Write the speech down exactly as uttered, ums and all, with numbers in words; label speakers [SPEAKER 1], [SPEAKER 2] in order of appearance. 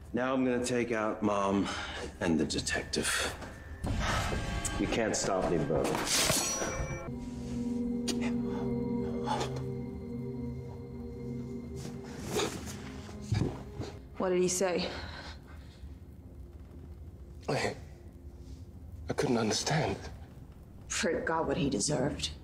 [SPEAKER 1] Now I'm gonna take out Mom and the detective. You can't stop me, brother.
[SPEAKER 2] What did he say?
[SPEAKER 3] I... I couldn't understand.
[SPEAKER 2] Frick got what he deserved.